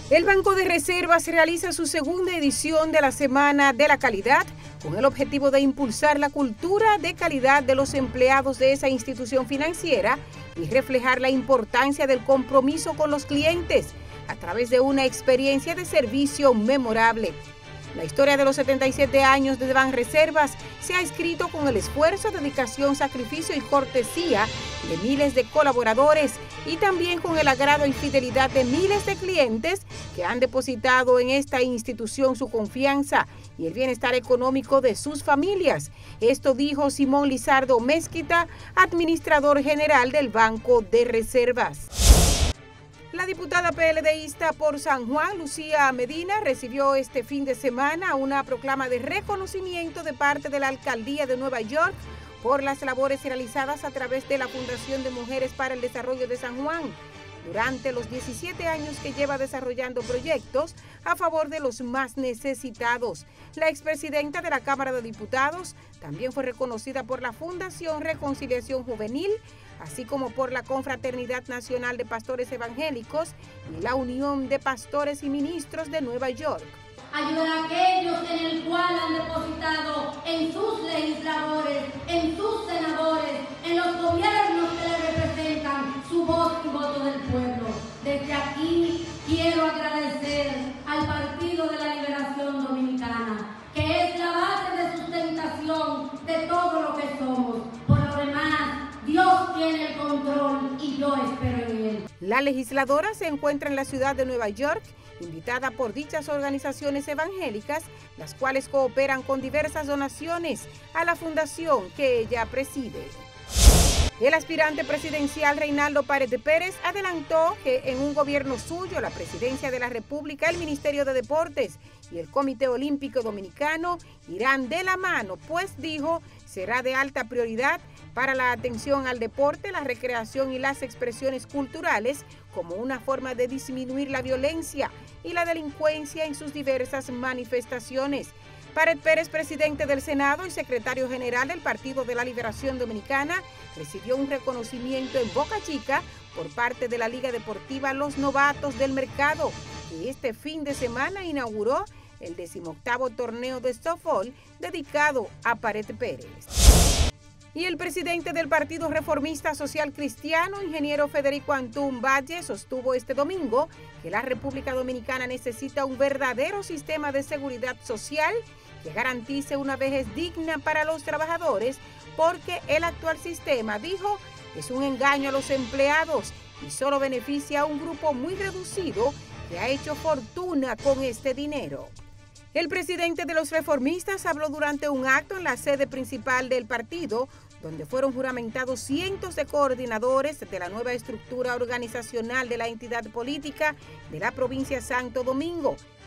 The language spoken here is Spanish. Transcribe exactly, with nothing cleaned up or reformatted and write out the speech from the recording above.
El Banco de Reservas realiza su segunda edición de la Semana de la Calidad con el objetivo de impulsar la cultura de calidad de los empleados de esa institución financiera y reflejar la importancia del compromiso con los clientes a través de una experiencia de servicio memorable. La historia de los setenta y siete años de Banreservas se ha escrito con el esfuerzo, dedicación, sacrificio y cortesía de miles de colaboradores y también con el agrado y fidelidad de miles de clientes que han depositado en esta institución su confianza y el bienestar económico de sus familias. Esto dijo Simón Lizardo Mezquita, administrador general del Banco de Reservas. La diputada PLDista por San Juan, Lucía Medina, recibió este fin de semana una proclama de reconocimiento de parte de la Alcaldía de Nueva York por las labores realizadas a través de la Fundación de Mujeres para el Desarrollo de San Juan durante los diecisiete años que lleva desarrollando proyectos a favor de los más necesitados. La expresidenta de la Cámara de Diputados también fue reconocida por la Fundación Reconciliación Juvenil, así como por la Confraternidad Nacional de Pastores Evangélicos y la Unión de Pastores y Ministros de Nueva York. Ayudar a aquellos en el cual han depositado en sus legisladores, en sus senadores, en los gobiernos que le representan su voz y voto del pueblo. Desde aquí quiero agradecer al Partido de la Liberación Dominicana, que es la base de sustentación de todo lo que somos. Por lo demás, Dios tiene el control y yo espero en él. La legisladora se encuentra en la ciudad de Nueva York, invitada por dichas organizaciones evangélicas, las cuales cooperan con diversas donaciones a la fundación que ella preside. El aspirante presidencial Reinaldo Paredes Pérez adelantó que en un gobierno suyo, la Presidencia de la República, el Ministerio de Deportes y el Comité Olímpico Dominicano irán de la mano, pues dijo, será de alta prioridad para la atención al deporte, la recreación y las expresiones culturales como una forma de disminuir la violencia y la delincuencia en sus diversas manifestaciones. Paredes Pérez, presidente del Senado y secretario general del Partido de la Liberación Dominicana, recibió un reconocimiento en Boca Chica por parte de la Liga Deportiva Los Novatos del Mercado, que este fin de semana inauguró el decimoctavo torneo de softball dedicado a Paredes Pérez. Y el presidente del Partido Reformista Social Cristiano, ingeniero Federico Antún Valle, sostuvo este domingo que la República Dominicana necesita un verdadero sistema de seguridad social que garantice una vejez digna para los trabajadores, porque el actual sistema, dijo, es un engaño a los empleados y solo beneficia a un grupo muy reducido que ha hecho fortuna con este dinero. El presidente de los reformistas habló durante un acto en la sede principal del partido, donde fueron juramentados cientos de coordinadores de la nueva estructura organizacional de la entidad política de la provincia de Santo Domingo,